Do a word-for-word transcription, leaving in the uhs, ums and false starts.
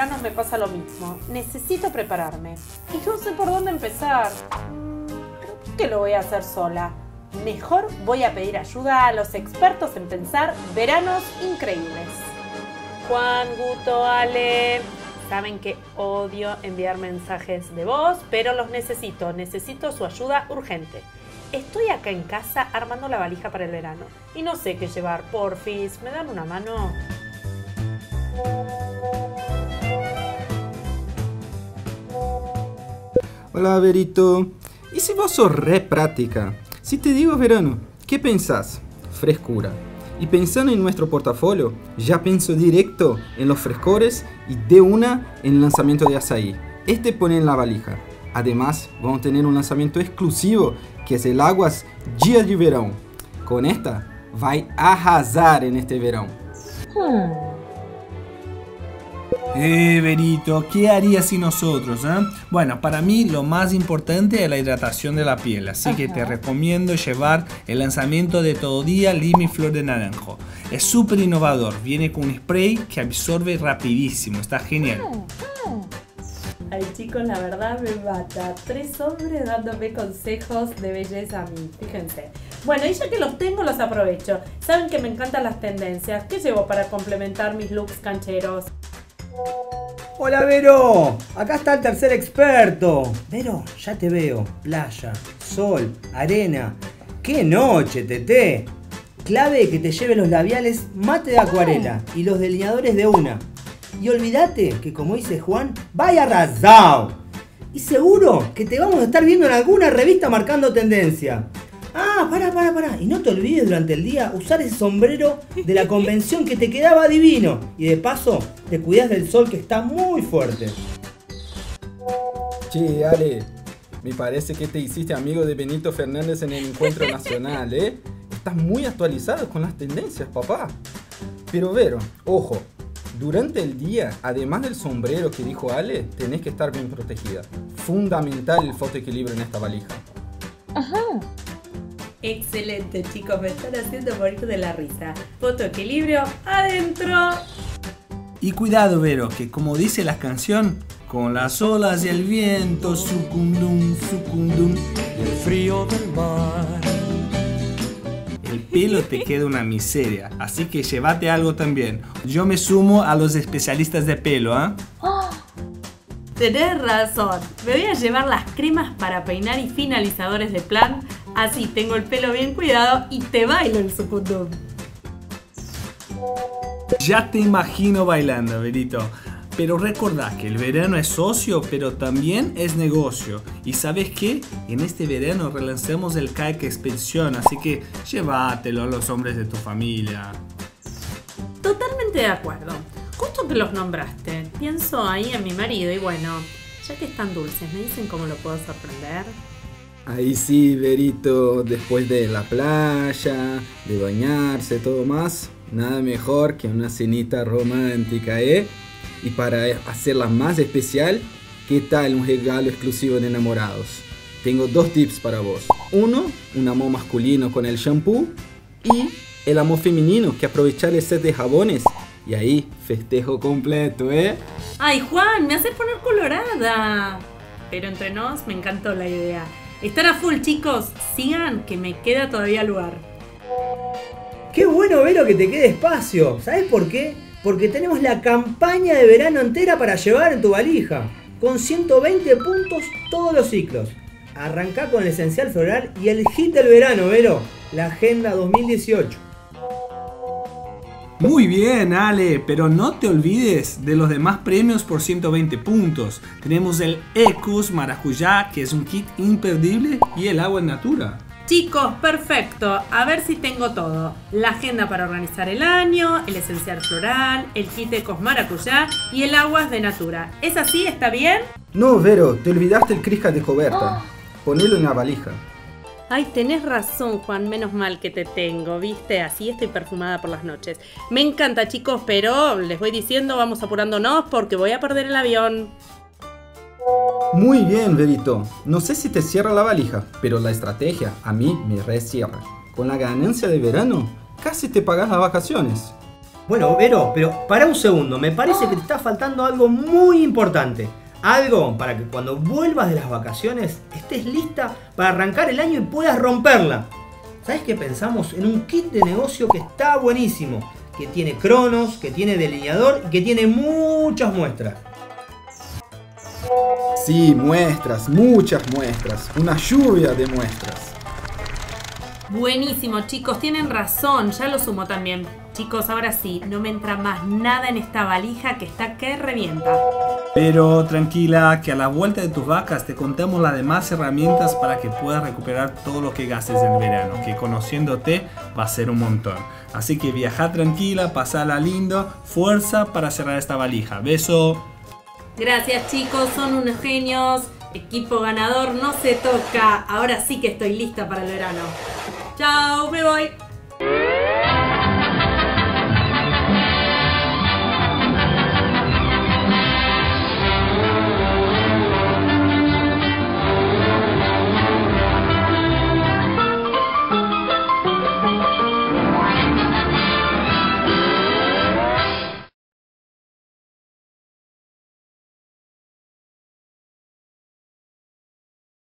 verano me pasa lo mismo. Necesito prepararme. Y no sé por dónde empezar. Creo que lo voy a hacer sola. Mejor voy a pedir ayuda a los expertos en pensar veranos increíbles. Juan, Guto, Ale... Saben que odio enviar mensajes de voz, pero los necesito. Necesito su ayuda urgente. Estoy acá en casa armando la valija para el verano. Y no sé qué llevar. Porfis, ¿me dan una mano? Hola, Verito. ¿Y si vos sos re práctica? Si te digo verano, ¿qué pensás? Frescura. Y pensando en nuestro portafolio, ya pienso directo en los frescores y de una en el lanzamiento de Açaí. Este pone en la valija. Además, vamos a tener un lanzamiento exclusivo que es el Aguas Dia de Verão. Con esta, vai arrasar en este verano. Hmm. Eh, Verito, ¿qué harías sin nosotros? Eh? Bueno, para mí lo más importante es la hidratación de la piel, así Ajá. que te recomiendo llevar el lanzamiento de Todo Día Lima y Flor de Naranjo. Es súper innovador, viene con un spray que absorbe rapidísimo, está genial. Ay chicos, la verdad me mata. Tres hombres dándome consejos de belleza a mí, fíjense. Bueno, y ya que los tengo, los aprovecho. Saben que me encantan las tendencias. ¿Qué llevo para complementar mis looks cancheros? Hola Vero, acá está el tercer experto. Vero, ya te veo. Playa, sol, arena. ¡Qué noche, Tete! Clave que te lleve los labiales mate de acuarela y los delineadores de una. Y olvídate que, como dice Juan, vaya arrasado. Y seguro que te vamos a estar viendo en alguna revista marcando tendencia. Ah, pará, pará, pará. Y no te olvides durante el día usar ese sombrero de la convención que te quedaba divino. Y de paso, te cuidas del sol que está muy fuerte. Che, Ale, me parece que te hiciste amigo de Benito Fernández en el encuentro nacional, ¿eh? Estás muy actualizado con las tendencias, papá. Pero Vero, ojo, durante el día, además del sombrero que dijo Ale, tenés que estar bien protegida. Fundamental el fotoequilibrio en esta valija. Ajá. Excelente, chicos, me están haciendo morir de la risa. Fotoequilibrio adentro. Y cuidado, Vero, que como dice la canción, con las olas y el viento, sucundum, sucundum, y el frío del mar. El pelo te queda una miseria, así que llévate algo también. Yo me sumo a los especialistas de pelo, ¿ah? ¿eh? Oh, tenés razón, me voy a llevar las cremas para peinar y finalizadores de plan. Así tengo el pelo bien cuidado y te bailo el sucundum. Ya te imagino bailando, Verito. Pero recordá que el verano es ocio, pero también es negocio. Y ¿sabes qué? En este verano relanzamos el Kayak Expedición, así que llévatelo a los hombres de tu familia. Totalmente de acuerdo. Justo que los nombraste, pienso ahí en mi marido y bueno, ya que están dulces, ¿me dicen cómo lo puedo sorprender? Ahí sí, Verito, después de la playa, de bañarse, todo más, nada mejor que una cenita romántica, ¿eh? Y para hacerla más especial, ¿qué tal un regalo exclusivo de enamorados? Tengo dos tips para vos. Uno, un amor masculino con el shampoo. Y el amor femenino, que aprovechar el set de jabones. Y ahí, festejo completo, ¿eh? Ay, Juan, me haces poner colorada. Pero entre nos, me encantó la idea. Están a full, chicos. Sigan, que me queda todavía lugar. ¡Qué bueno, Vero, que te quede espacio! ¿Sabes por qué? Porque tenemos la campaña de verano entera para llevar en tu valija. Con ciento veinte puntos todos los ciclos. Arrancá con el esencial floral y el hit del verano, Vero. La Agenda dos mil dieciocho. Muy bien, Ale, pero no te olvides de los demás premios por ciento veinte puntos. Tenemos el Ecus Maracuyá, que es un kit imperdible, y el agua en natura. Chicos, perfecto. A ver si tengo todo. La agenda para organizar el año, el esencial floral, el kit Ecos Maracuyá y el aguas de natura. ¿Es así? ¿Está bien? No, Vero, te olvidaste el Crisca de coberta. Oh. Ponelo en la valija. Ay, tenés razón, Juan, menos mal que te tengo, ¿viste? Así estoy perfumada por las noches. Me encanta, chicos, pero les voy diciendo, vamos apurándonos porque voy a perder el avión. Muy bien, Verito. No sé si te cierra la valija, pero la estrategia a mí me recierra. Con la ganancia de verano, casi te pagas las vacaciones. Bueno, Vero, pero para un segundo, me parece que te está faltando algo muy importante. Algo para que cuando vuelvas de las vacaciones estés lista para arrancar el año y puedas romperla. ¿Sabes qué pensamos? En un kit de negocio que está buenísimo, que tiene cronos, que tiene delineador y que tiene muchas muestras. Sí, muestras, muchas muestras, una lluvia de muestras. Buenísimo, chicos, tienen razón, ya lo sumo también. Chicos, ahora sí, no me entra más nada en esta valija que está que revienta. Pero tranquila, que a la vuelta de tus vacas te contamos las demás herramientas para que puedas recuperar todo lo que gastes en verano, que conociéndote va a ser un montón. Así que viaja tranquila, pasala lindo, fuerza para cerrar esta valija. Beso. Gracias, chicos, son unos genios. Equipo ganador no se toca. Ahora sí que estoy lista para el verano. Chao, me voy.